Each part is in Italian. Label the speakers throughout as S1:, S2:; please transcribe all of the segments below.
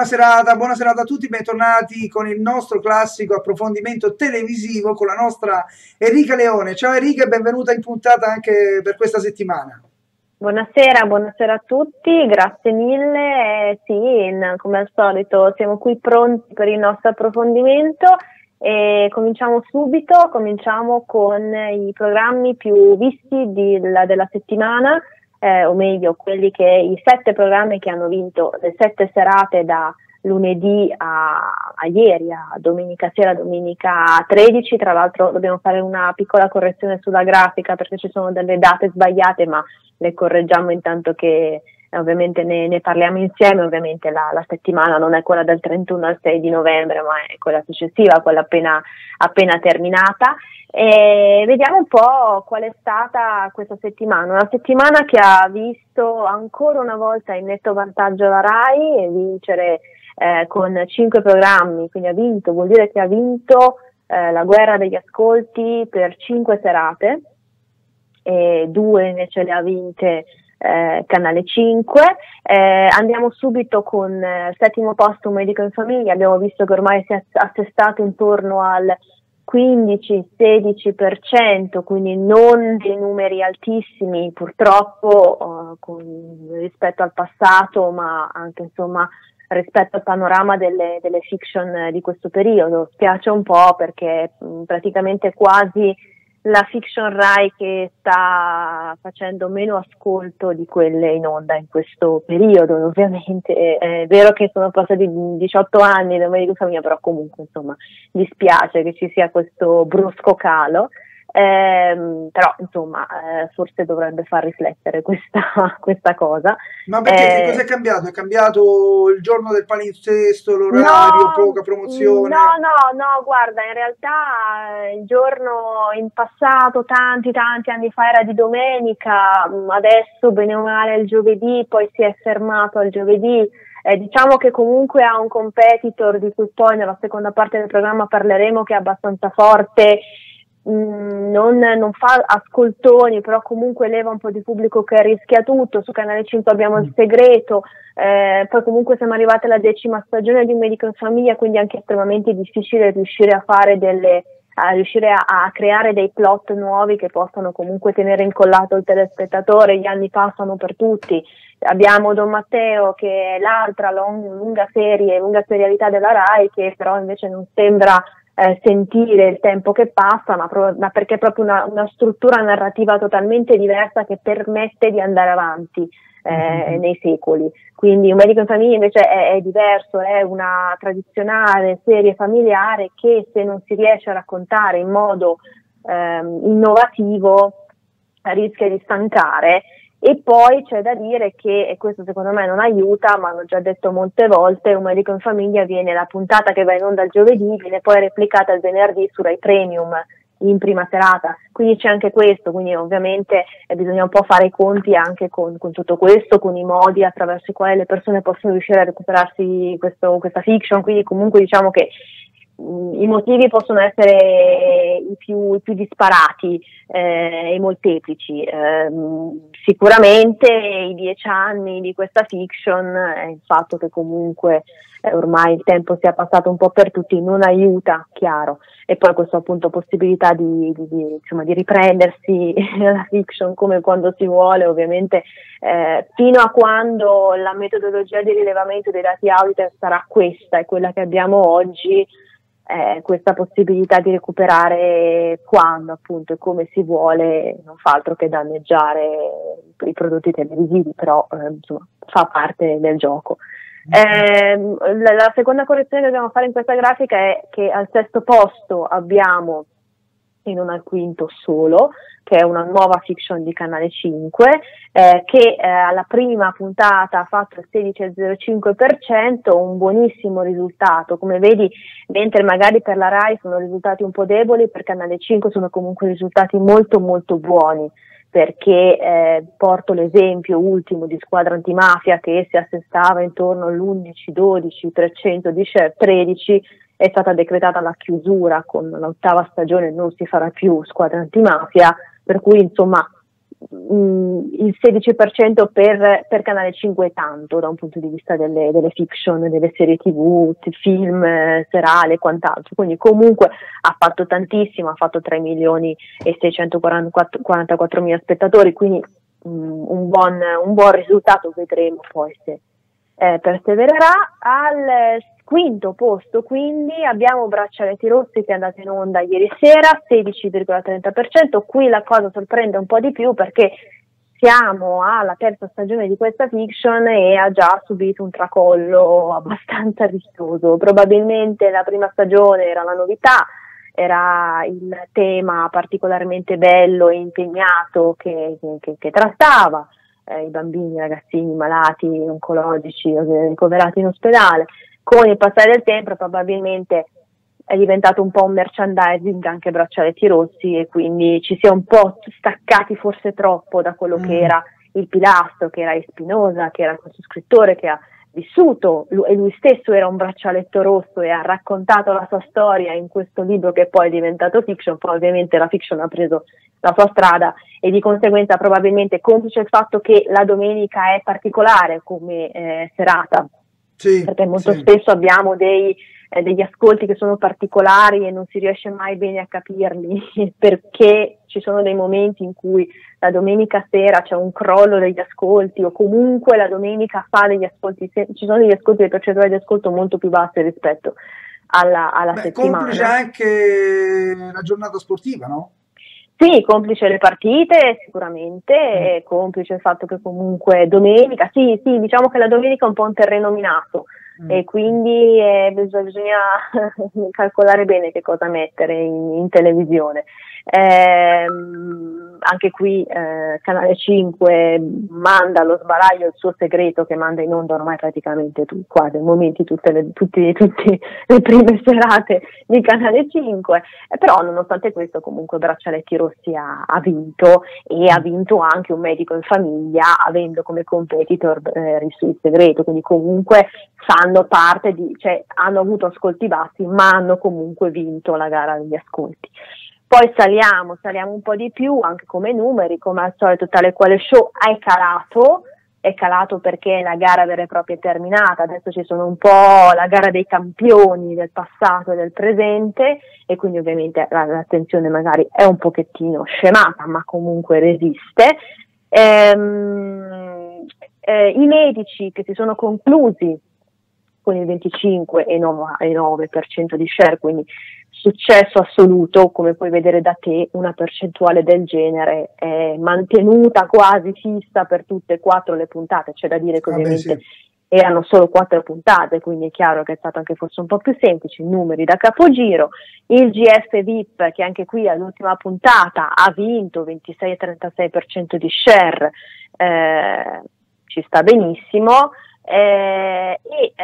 S1: buona serata a tutti, bentornati con il nostro classico approfondimento televisivo con la nostra Enrica Leone. Ciao Enrica e benvenuta in puntata anche per questa settimana.
S2: Buonasera a tutti, grazie mille. Come al solito siamo qui pronti per il nostro approfondimento e cominciamo subito, con i programmi più visti della settimana. O meglio, i 7 programmi che hanno vinto le 7 serate da lunedì a ieri, a domenica sera, domenica 13. Tra l'altro dobbiamo fare una piccola correzione sulla grafica perché ci sono delle date sbagliate, ma le correggiamo intanto che ovviamente ne parliamo insieme. Ovviamente la settimana non è quella del 31 al 6 di novembre, ma è quella successiva, quella appena terminata. E vediamo un po' qual è stata questa settimana, una settimana che ha visto ancora una volta in netto vantaggio la RAI e vincere con 5 programmi, quindi vuol dire che ha vinto la guerra degli ascolti per 5 serate, e 2 invece le ha vinte Canale 5. Andiamo subito con il 7° posto, Un medico in famiglia. Abbiamo visto che ormai si è attestato intorno al 15-16%, quindi non dei numeri altissimi purtroppo rispetto al passato, ma anche insomma rispetto al panorama delle fiction di questo periodo. Spiace un po' perché praticamente quasi la fiction Rai che sta facendo meno ascolto di quelle in onda in questo periodo. Ovviamente è vero che sono passati 18 anni da Un medico in famiglia, però comunque insomma dispiace che ci sia questo brusco calo, però insomma forse dovrebbe far riflettere questa cosa.
S1: Ma perché cosa è cambiato? È cambiato il giorno del palinsesto, l'orario, poca promozione?
S2: No, guarda, in realtà il giorno in passato, tanti anni fa, era di domenica, adesso bene o male il giovedì, poi si è fermato al giovedì. Diciamo che comunque ha un competitor di cui poi nella seconda parte del programma parleremo, che è abbastanza forte. Non fa ascoltoni, però comunque leva un po' di pubblico che rischia tutto. Su Canale 5 abbiamo Il Segreto, poi comunque siamo arrivati alla 10ª stagione di Un medico in famiglia, quindi anche estremamente difficile riuscire a fare a creare dei plot nuovi che possano comunque tenere incollato il telespettatore. Gli anni passano per tutti. Abbiamo Don Matteo, che è l'altra lunga serialità della Rai, che però invece non sembra sentire il tempo che passa, ma perché è proprio una struttura narrativa totalmente diversa che permette di andare avanti nei secoli. Quindi Un medico in famiglia invece è diverso, è una tradizionale serie familiare che, se non si riesce a raccontare in modo innovativo, rischia di stancare. E poi c'è da dire che, e questo secondo me non aiuta, ma l'ho già detto molte volte, Un medico in famiglia la puntata che va in onda il giovedì viene poi replicata il venerdì su Rai Premium in prima serata, quindi c'è anche questo. Quindi ovviamente bisogna un po' fare i conti anche con tutto questo, con i modi attraverso i quali le persone possono riuscire a recuperarsi questa fiction. Quindi comunque diciamo che i motivi possono essere i più disparati e molteplici. Sicuramente i 10 anni di questa fiction e il fatto che comunque ormai il tempo sia passato un po' per tutti non aiuta, chiaro. E poi questa appunto possibilità di riprendersi la fiction come quando si vuole, ovviamente fino a quando la metodologia di rilevamento dei dati audio sarà questa, è quella che abbiamo oggi. Questa possibilità di recuperare quando appunto e come si vuole non fa altro che danneggiare i prodotti televisivi, però insomma fa parte del gioco. La seconda correzione che dobbiamo fare in questa grafica è che al 6° posto abbiamo, e non al 5° solo, che è una nuova fiction di Canale 5, che alla prima puntata ha fatto il 16,05%, un buonissimo risultato. Come vedi, mentre magari per la Rai sono risultati un po' deboli, per Canale 5 sono comunque risultati molto molto buoni, perché porto l'esempio ultimo di Squadra Antimafia, che si assestava intorno all'11-12% di share, 13%, è stata decretata la chiusura con l'8ª stagione, non si farà più Squadra Antimafia, per cui insomma il 16% per Canale 5 è tanto da un punto di vista delle fiction, delle serie TV, film, serale e quant'altro, quindi comunque ha fatto tantissimo, ha fatto 3 milioni e 644 mila spettatori, quindi un buon risultato, vedremo poi se persevererà. Al quinto posto quindi abbiamo Braccialetti Rossi, che è andato in onda ieri sera, 16,30%. Qui la cosa sorprende un po' di più perché siamo alla terza stagione di questa fiction e ha già subito un tracollo abbastanza rischioso. Probabilmente la prima stagione era la novità, era il tema particolarmente bello e impegnato che trattava i bambini, i ragazzini malati, oncologici, ricoverati in ospedale. Con il passare del tempo probabilmente è diventato un po' un merchandising anche Braccialetti Rossi, e quindi ci si è un po' staccati forse troppo da quello che era il pilastro, che era Espinosa, che era questo scrittore che ha vissuto, e lui stesso era un braccialetto rosso e ha raccontato la sua storia in questo libro che poi è diventato fiction. Poi ovviamente la fiction ha preso la sua strada e di conseguenza probabilmente, complice il fatto che la domenica è particolare come serata,
S1: sì,
S2: perché molto
S1: sì.
S2: spesso abbiamo degli ascolti che sono particolari e non si riesce mai bene a capirli perché ci sono dei momenti in cui la domenica sera c'è un crollo degli ascolti, o comunque la domenica fa degli ascolti, ci sono degli ascolti, le percentuali di ascolto molto più basse rispetto alla settimana.
S1: Complice anche la giornata sportiva, no?
S2: Sì, complice le partite sicuramente, complice il fatto che comunque domenica, sì, diciamo che la domenica è un po' un terreno minato e quindi bisogna calcolare bene che cosa mettere in televisione. Anche qui Canale 5 manda allo sbaraglio il suo segreto, che manda in onda ormai praticamente quasi al momento tutte le prime serate di Canale 5, però nonostante questo comunque Braccialetti Rossi ha vinto, e ha vinto anche Un medico in famiglia, avendo come competitor il segreto, quindi comunque fanno parte cioè hanno avuto ascolti bassi ma hanno comunque vinto la gara degli ascolti. Poi saliamo un po' di più anche come numeri, come al solito Tale Quale Show è calato perché la gara vera e propria è terminata, adesso ci sono un po' la gara dei campioni del passato e del presente, e quindi ovviamente l'attenzione magari è un pochettino scemata, ma comunque resiste. I medici che si sono conclusi con il 25,9% di share, quindi successo assoluto. Come puoi vedere da te, una percentuale del genere è mantenuta quasi fissa per tutte e 4 le puntate. C'è da dire che ovviamente erano solo 4 puntate, quindi è chiaro che è stato anche forse un po' più semplice, i numeri da capogiro. Il GF VIP, che anche qui all'ultima puntata ha vinto 26,36% di share, ci sta benissimo. Alla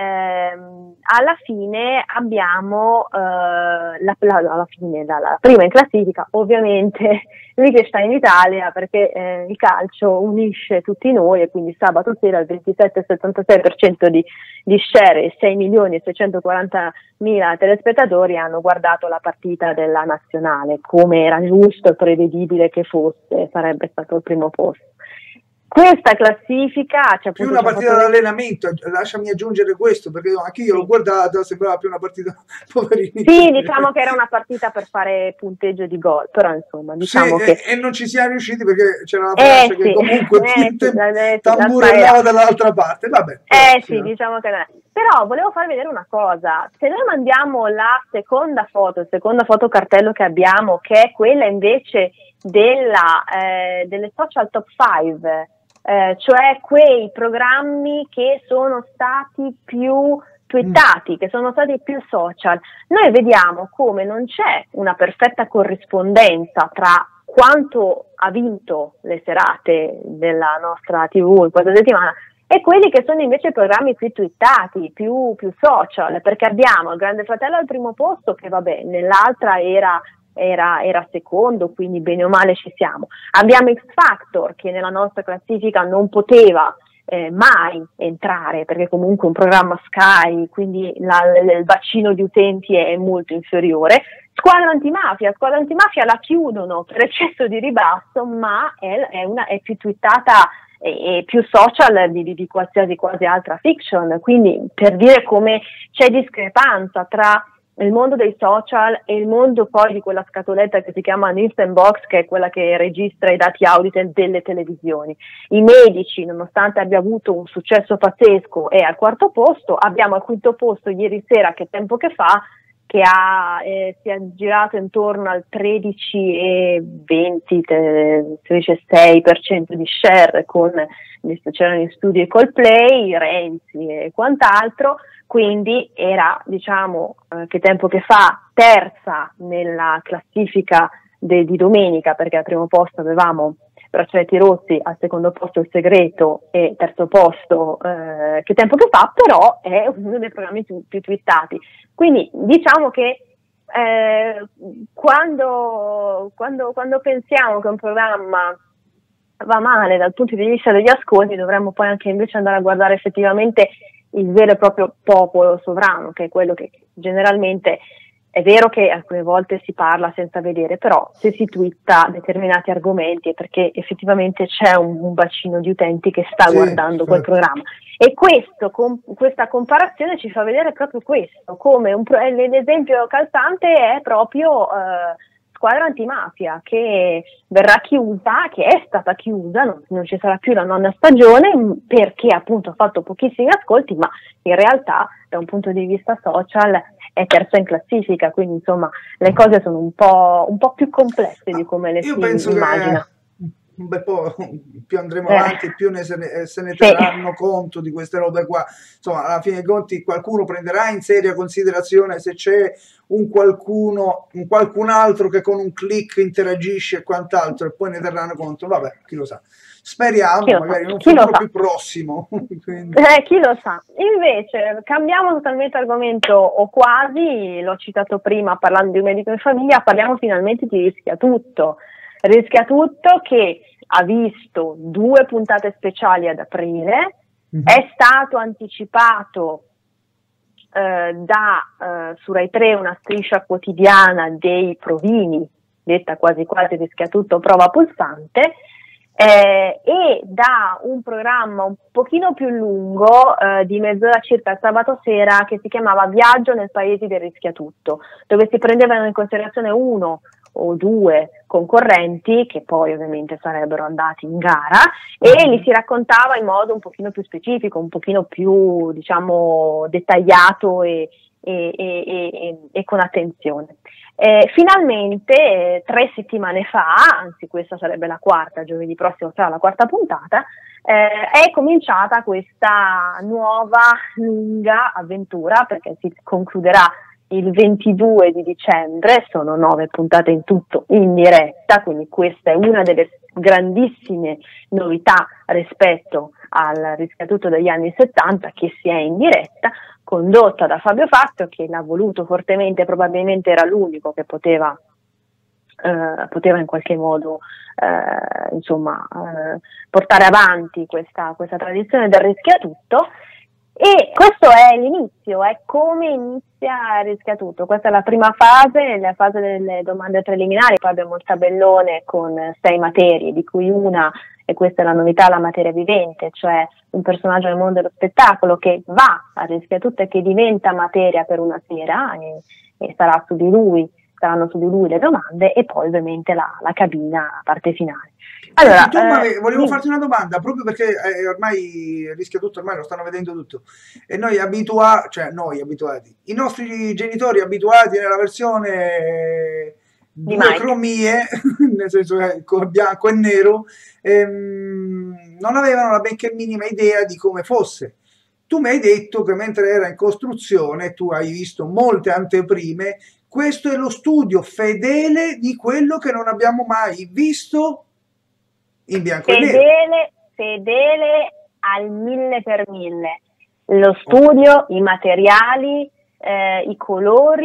S2: fine abbiamo la prima in classifica, ovviamente Liechtenstein Italia, perché il calcio unisce tutti noi, e quindi sabato sera il 27,76% di share e 6 milioni e 640 mila telespettatori hanno guardato la partita della nazionale, come era giusto e prevedibile che fosse, sarebbe stato il primo posto. Questa classifica
S1: più una partita d'allenamento, lasciami aggiungere questo, perché anche io l'ho guardata, sembrava più una partita poverini.
S2: Sì, diciamo che era una partita per fare punteggio di gol, però insomma diciamo che
S1: e non ci siamo riusciti perché c'era la Francia che comunque tamburellava dall'altra parte. Vabbè.
S2: Sì, diciamo che non è. Però volevo farvi vedere una cosa: se noi mandiamo la seconda foto, il secondo fotocartello che abbiamo, che è quella invece delle social top 5, cioè quei programmi che sono stati più twittati, che sono stati più social, noi vediamo come non c'è una perfetta corrispondenza tra quanto ha vinto le serate della nostra TV in questa settimana e quelli che sono invece programmi più twittati, più social, perché abbiamo il Grande Fratello al primo posto, che vabbè, nell'altra era secondo, quindi bene o male ci siamo. Abbiamo X Factor, che nella nostra classifica non poteva mai entrare, perché comunque un programma Sky, quindi il bacino di utenti è molto inferiore. Squadra antimafia la chiudono per eccesso di ribasso, ma è più twittata e più social di qualsiasi quasi altra fiction, quindi per dire come c'è discrepanza tra il mondo dei social e il mondo poi di quella scatoletta che si chiama Nielsen Box, che è quella che registra i dati auditel delle televisioni. I medici, nonostante abbia avuto un successo pazzesco, è al 4º posto. Abbiamo al 5º posto ieri sera, Che tempo che fa, che si è girato intorno al 13,20, 13,6% di share, c'erano gli studi Coldplay, Renzi e quant'altro. Quindi era, diciamo, Che tempo che fa, terza nella classifica di domenica, perché al primo posto avevamo Braccialetti Rossi, al secondo posto Il Segreto e terzo posto Che tempo che fa, però è uno dei programmi più twittati. Quindi diciamo che quando pensiamo che un programma va male dal punto di vista degli ascolti, dovremmo poi anche invece andare a guardare effettivamente il vero e proprio popolo sovrano, che è quello che generalmente, è vero che alcune volte si parla senza vedere, però se si twitta determinati argomenti è perché effettivamente c'è un bacino di utenti che sta guardando quel programma. E questa comparazione ci fa vedere proprio questo, come l'esempio calzante è proprio Squadra antimafia, che verrà chiusa, che è stata chiusa, non ci sarà più la 9ª stagione, perché appunto ha fatto pochissimi ascolti, ma in realtà da un punto di vista social è terza in classifica, quindi insomma le cose sono un po' più complesse di come le si immagina.
S1: Un bel po' più andremo avanti, più se ne terranno conto di queste robe qua. Insomma, alla fine dei conti qualcuno prenderà in seria considerazione se c'è un qualcun altro che con un click interagisce e quant'altro, e poi ne terranno conto. Vabbè, chi lo sa. Speriamo, magari in un futuro più prossimo.
S2: Chi lo sa. Invece, cambiamo totalmente argomento, o quasi, l'ho citato prima parlando di Un medico in famiglia, parliamo finalmente di Rischiatutto. Rischiatutto che ha visto 2 puntate speciali ad aprile, è stato anticipato su Rai 3 una striscia quotidiana dei provini, detta quasi quasi Rischiatutto prova pulsante, e da un programma un pochino più lungo, di mezz'ora circa il sabato sera, che si chiamava Viaggio nel paese del Rischiatutto, dove si prendevano in considerazione 1 o 2 concorrenti che poi ovviamente sarebbero andati in gara, e li si raccontava in modo un pochino più specifico, un pochino più, diciamo, dettagliato e con attenzione. Finalmente 3 settimane fa, anzi questa sarebbe la 4ª, giovedì prossimo sarà la 4ª puntata, è cominciata questa nuova lunga avventura, perché si concluderà il 22 di dicembre, sono 9 puntate in tutto in diretta, quindi questa è una delle grandissime novità rispetto al Rischiatutto degli anni 70, che si è in diretta, condotta da Fabio Fazio, che l'ha voluto fortemente, probabilmente era l'unico che poteva in qualche modo portare avanti questa tradizione del Rischiatutto. E questo è l'inizio, è come inizia Rischiatutto. Questa è la prima fase, la fase delle domande preliminari. Poi abbiamo il tabellone con 6 materie, di cui una, e questa è la novità, la materia vivente, cioè un personaggio nel mondo dello spettacolo che va a Rischiatutto e che diventa materia per una sera, e saranno su di lui le domande, e poi ovviamente la cabina a parte finale.
S1: Allora, volevo farti una domanda, proprio perché ormai Rischiatutto ormai lo stanno vedendo tutto, e noi abituati, i nostri genitori abituati nella versione 2 cromie, nel senso che bianco e nero, non avevano la benché minima idea di come fosse. Tu mi hai detto che mentre era in costruzione tu hai visto molte anteprime. Questo è lo studio fedele di quello che non abbiamo mai visto in bianco e nero.
S2: Fedele al 1000%. Lo studio, i materiali, i colori,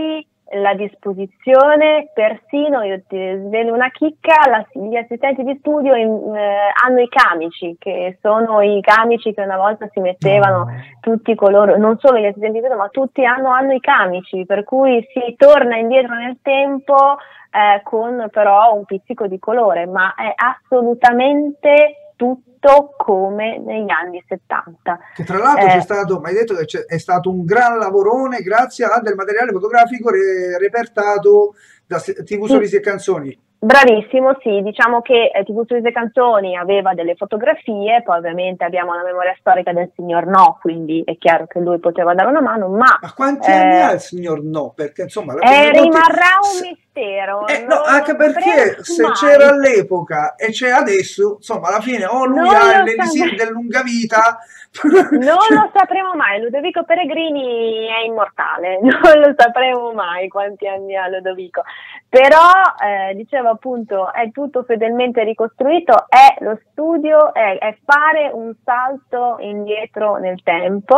S2: la disposizione, persino, io ti svelo una chicca, gli assistenti di studio hanno i camici, che sono i camici che una volta si mettevano tutti coloro, non solo gli assistenti di studio, ma tutti hanno i camici, per cui si torna indietro nel tempo con però un pizzico di colore, ma è assolutamente tutto come negli anni 70.
S1: Che tra l'altro c'è stato, mi hai detto che è stato un gran lavorone grazie a del materiale fotografico repertato da TV Sorrisi e Canzoni.
S2: Bravissimo, sì, diciamo che TV Sorrisi e Canzoni aveva delle fotografie, poi ovviamente abbiamo la memoria storica del signor No, quindi è chiaro che lui poteva dare una mano, ma
S1: quanti anni ha il signor No? Perché insomma
S2: rimarrà un mistero.
S1: No, anche perché se c'era all'epoca e c'è adesso, insomma alla fine o lui ha l'elisir del lunga vita.
S2: Non lo sapremo mai, Ludovico Peregrini è immortale, non lo sapremo mai quanti anni ha Ludovico, però dicevo appunto è tutto fedelmente ricostruito, è lo studio, è fare un salto indietro nel tempo,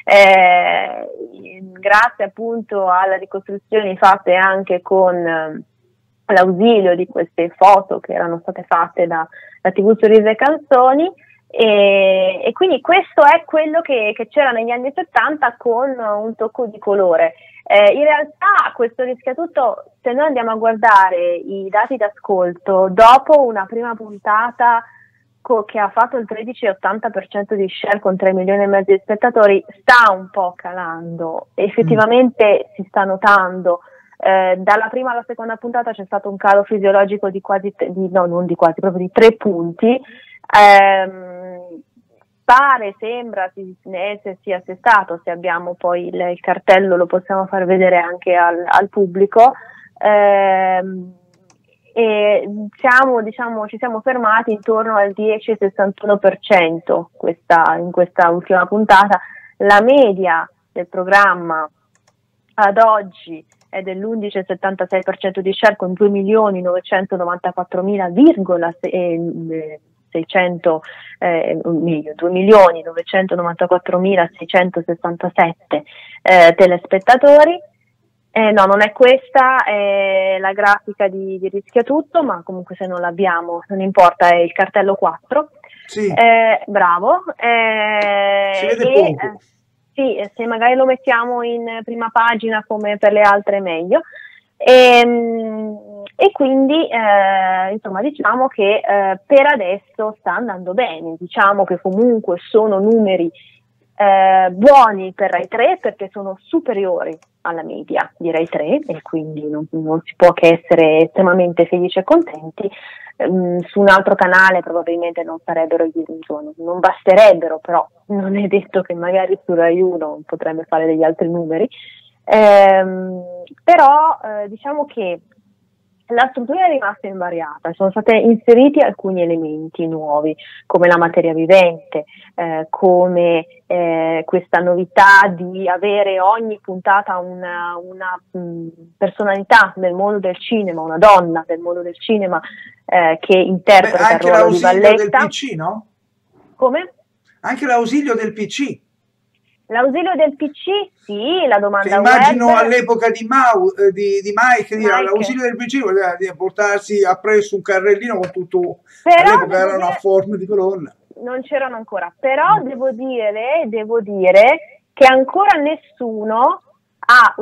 S2: grazie appunto alle ricostruzioni fatte anche con l'ausilio di queste foto che erano state fatte da TV Sorrisi e Canzoni. E quindi questo è quello che c'era negli anni 70 con un tocco di colore. In realtà questo rischia tutto, se noi andiamo a guardare i dati d'ascolto, dopo una prima puntata che ha fatto il 13,80% di share con 3 milioni e mezzo di spettatori, sta un po' calando, effettivamente si sta notando. Dalla prima alla seconda puntata c'è stato un calo fisiologico di proprio di 3 punti. Sembra se sia assestato, se abbiamo poi il cartello lo possiamo far vedere anche al pubblico, e ci siamo fermati intorno al 10,61% in questa ultima puntata. La media del programma ad oggi è dell'11,76% di share con 2.994.667 telespettatori. No, non è questa, è la grafica di Rischia Tutto, ma comunque se non l'abbiamo non importa, è il cartello 4.
S1: Sì.
S2: Bravo.
S1: Si vede poco.
S2: Sì, se magari lo mettiamo in prima pagina come per le altre meglio. E quindi insomma diciamo che per adesso sta andando bene, diciamo che comunque sono numeri buoni per Rai 3 perché sono superiori alla media di Rai 3 e quindi non si può che essere estremamente felici e contenti. Su un altro canale probabilmente non basterebbero, però non è detto che magari su Rai 1 potrebbe fare degli altri numeri. Però diciamo che la struttura è rimasta invariata, sono stati inseriti alcuni elementi nuovi come la materia vivente, come questa novità di avere ogni puntata una personalità del mondo del cinema, una donna del mondo del cinema che interpreta il ruolo di Valletta.
S1: Anche l'ausilio del PC, no?
S2: Come?
S1: Anche l'ausilio del PC.
S2: L'ausilio del PC, sì, la domanda
S1: che immagino web. All'epoca di Mike, l'ausilio del PC voleva portarsi appresso un carrellino con tutto, però all'epoca erano a forma di colonna.
S2: Non c'erano ancora, però devo dire che ancora nessuno ha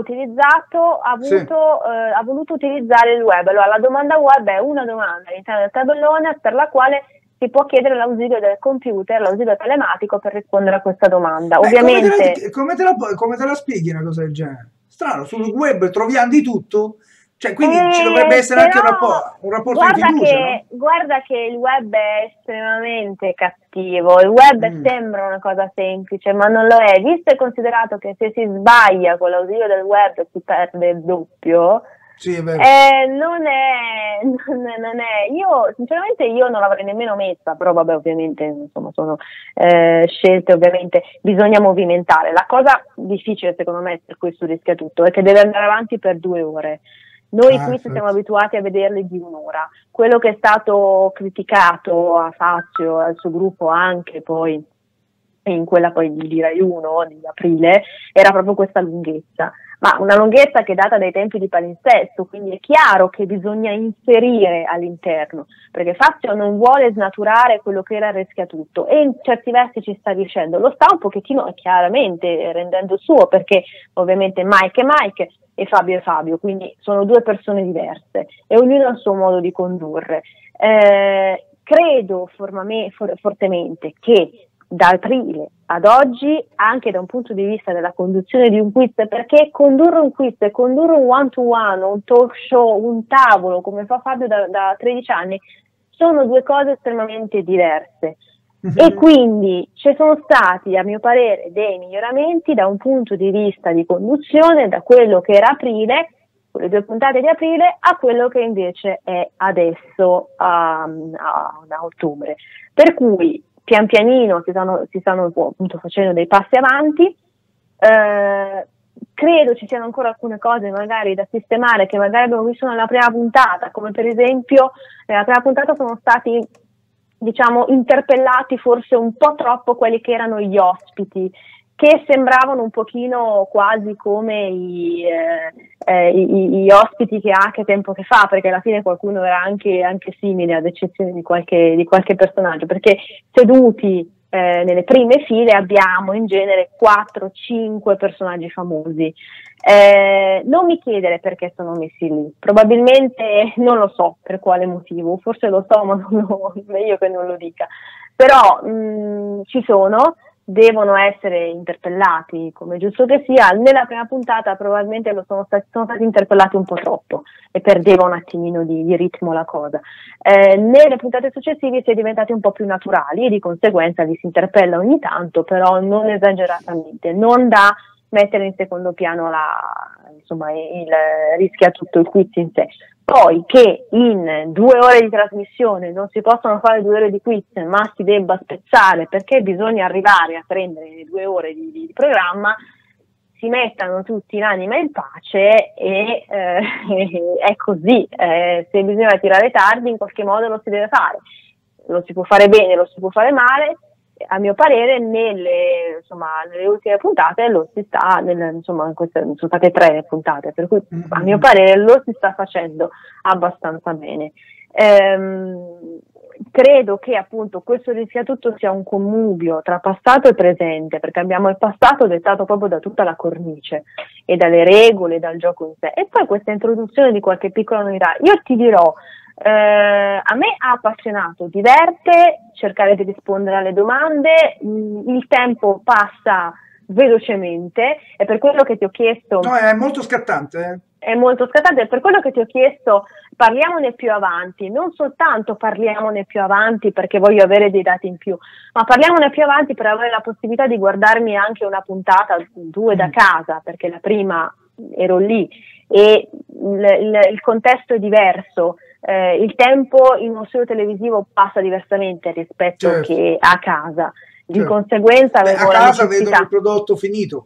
S2: voluto utilizzare il web. Allora la domanda web è una domanda all'interno del tabellone per la quale si può chiedere l'ausilio del computer, l'ausilio telematico per rispondere a questa domanda. Ovviamente
S1: come te la spieghi una cosa del genere? Strano, sul web troviamo di tutto, cioè quindi ci dovrebbe essere anche un rapporto di fiducia, no?
S2: Guarda che il web è estremamente cattivo, il web sembra una cosa semplice ma non lo è, visto e considerato che se si sbaglia con l'ausilio del web si perde il doppio.
S1: Sì, è vero.
S2: Non è, io sinceramente non l'avrei nemmeno messa, però vabbè ovviamente insomma sono scelte, ovviamente bisogna movimentare. La cosa difficile secondo me, per questo Rischia Tutto, è che deve andare avanti per 2 ore. Noi qui siamo abituati a vederli di 1 ora. Quello che è stato criticato a Fazio, al suo gruppo anche poi in quella poi di Rai 1 di aprile, era proprio questa lunghezza. ma una lunghezza che è data dai tempi di palinsesto, quindi è chiaro che bisogna inserire all'interno, perché Fazio non vuole snaturare quello che era il Rischiatutto, e in certi versi ci sta riuscendo, lo sta un pochettino chiaramente rendendo suo, perché ovviamente Mike è Mike e Fabio è Fabio, quindi sono due persone diverse e ognuno ha il suo modo di condurre. Credo fortemente che da aprile ad oggi, anche da un punto di vista della conduzione di un quiz, perché condurre un quiz e condurre un one-to-one, un talk show, un tavolo, come fa Fabio da 13 anni, sono due cose estremamente diverse. E quindi ci sono stati, a mio parere, dei miglioramenti da un punto di vista di conduzione, da quello che era aprile, quelle 2 puntate di aprile, a quello che invece è adesso a ottobre. Per cui pian pianino si stanno appunto facendo dei passi avanti. Credo ci siano ancora alcune cose magari da sistemare che magari abbiamo visto nella prima puntata, come per esempio nella prima puntata sono stati, diciamo, interpellati forse un po' troppo quelli che erano gli ospiti, che sembravano un pochino quasi come gli ospiti che ha Che tempo che fa, perché alla fine qualcuno era anche simile, ad eccezione di qualche personaggio, perché seduti nelle prime file abbiamo in genere 4-5 personaggi famosi. Non mi chiedere perché sono messi lì, probabilmente non lo so per quale motivo, forse lo so ma meglio che non lo dica, però ci sono, devono essere interpellati come giusto che sia. Nella prima puntata probabilmente sono stati interpellati un po' troppo e perdeva un attimino di ritmo la cosa. Nelle puntate successive si è diventati un po' più naturali e di conseguenza li si interpella ogni tanto, però non esageratamente, non da mettere in secondo piano il Rischiatutto, il quiz in sé. Poi che in 2 ore di trasmissione non si possono fare 2 ore di quiz, ma si debba spezzare perché bisogna arrivare a prendere le 2 ore di programma, si mettano tutti in anima e in pace e è così. Se bisogna tirare tardi, in qualche modo lo si deve fare. Lo si può fare bene, lo si può fare male. A mio parere nelle ultime puntate queste sono state 3 le puntate, per cui a mio parere lo si sta facendo abbastanza bene. Credo che appunto questo Rischiatutto sia un connubio tra passato e presente, perché abbiamo il passato dettato proprio da tutta la cornice e dalle regole, dal gioco in sé, e poi questa introduzione di qualche piccola novità. Io ti dirò, a me ha appassionato, diverte cercare di rispondere alle domande, il tempo passa velocemente, e per quello che ti ho chiesto...
S1: No, è molto scattante.
S2: È molto scattante, per quello che ti ho chiesto, parliamone più avanti, non soltanto parliamone più avanti perché voglio avere dei dati in più, ma parliamone più avanti per avere la possibilità di guardarmi anche una puntata, 2 da casa, perché la prima ero lì e il contesto è diverso. Il tempo in uno studio televisivo passa diversamente rispetto che a casa, di conseguenza avevo
S1: a casa vedono il prodotto finito.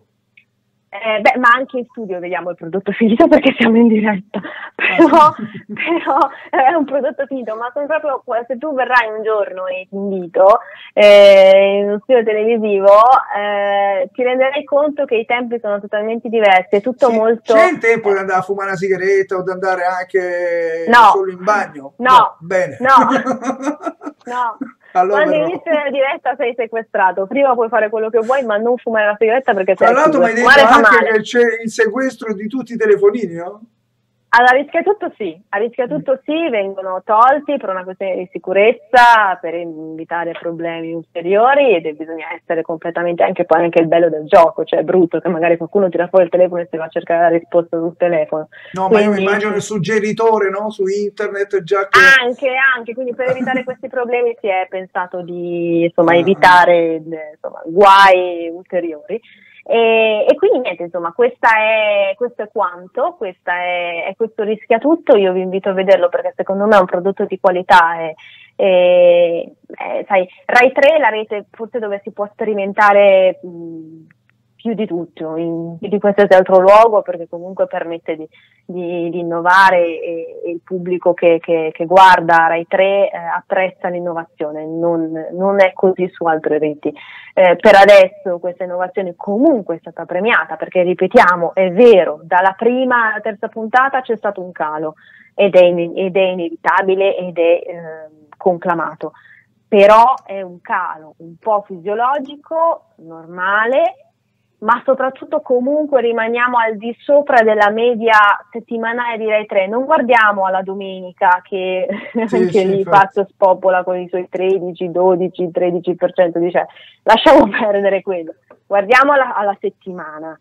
S2: Ma anche in studio vediamo il prodotto finito perché siamo in diretta, però è un prodotto finito, ma sono proprio, se tu verrai un giorno e ti invito in uno studio televisivo, ti renderai conto che i tempi sono totalmente diversi, è tutto molto...
S1: C'è il tempo di andare a fumare una sigaretta o di andare anche solo in bagno?
S2: No,
S1: bene.
S2: No. Allora, quando inizi la diretta sei sequestrato, prima puoi fare quello che vuoi ma non fumare la sigaretta perché
S1: tra l'altro mi hai detto anche che c'è il sequestro di tutti i telefonini, no?
S2: A Rischiatutto sì, vengono tolti per una questione di sicurezza, per evitare problemi ulteriori, ed bisogna essere completamente, anche il bello del gioco, cioè è brutto che magari qualcuno tira fuori il telefono e si va a cercare la risposta sul telefono.
S1: No, quindi... ma io mi immagino il suggeritore, no? Su internet già che...
S2: Anche, quindi per evitare questi problemi si è pensato di evitare guai ulteriori. E quindi niente, insomma, questo è quanto, è questo Rischiatutto. Io vi invito a vederlo perché secondo me è un prodotto di qualità sai, Rai 3 è la rete forse dove si può sperimentare più di tutto, in più di qualsiasi altro luogo, perché comunque permette di innovare e il pubblico che guarda Rai 3 apprezza l'innovazione, non è così su altre reti. Per adesso questa innovazione comunque è stata premiata, perché ripetiamo, è vero, dalla prima alla terza puntata c'è stato un calo ed è inevitabile ed è conclamato. Però è un calo un po' fisiologico, normale, ma soprattutto comunque rimaniamo al di sopra della media settimanale di Rai 3. Non guardiamo alla domenica che anche lì Fazio spopola con i suoi 13, 12, 13%, dice lasciamo perdere quello. Guardiamo alla settimana.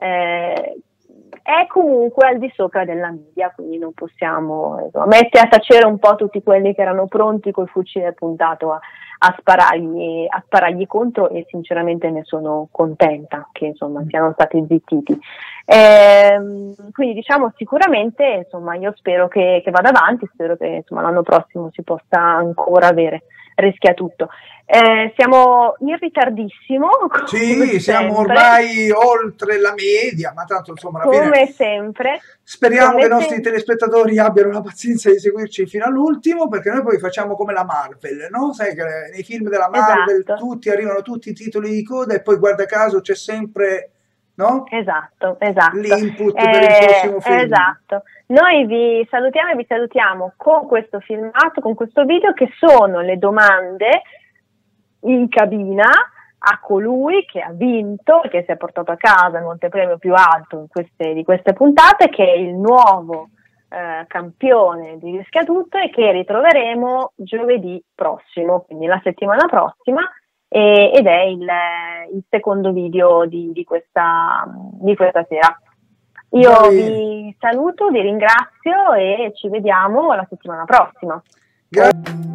S2: È comunque al di sopra della media, quindi non possiamo mettere a tacere un po' tutti quelli che erano pronti col fucile puntato a sparargli contro, e sinceramente ne sono contenta che insomma siano stati zittiti. Quindi diciamo sicuramente insomma io spero che vada avanti, spero che insomma l'anno prossimo si possa ancora avere Rischia tutto. Siamo in ritardissimo.
S1: Sì, siamo ormai oltre la media, ma tanto insomma alla
S2: come
S1: fine
S2: sempre.
S1: speriamo che i nostri telespettatori abbiano la pazienza di seguirci fino all'ultimo, perché noi poi facciamo come la Marvel, no? Sai che nei film della Marvel
S2: Esatto.
S1: arrivano tutti i titoli di coda e poi guarda caso c'è sempre, no?
S2: Esatto.
S1: L'input per il prossimo film.
S2: Esatto. Noi vi salutiamo e vi salutiamo con questo filmato, con questo video, che sono le domande in cabina a colui che ha vinto, che si è portato a casa il montepremio più alto di queste puntate, che è il nuovo campione di Rischia Tutto, e che ritroveremo giovedì prossimo, quindi la settimana prossima, ed è il secondo video di questa sera. Io vi saluto, vi ringrazio e ci vediamo la settimana prossima.
S1: Grazie.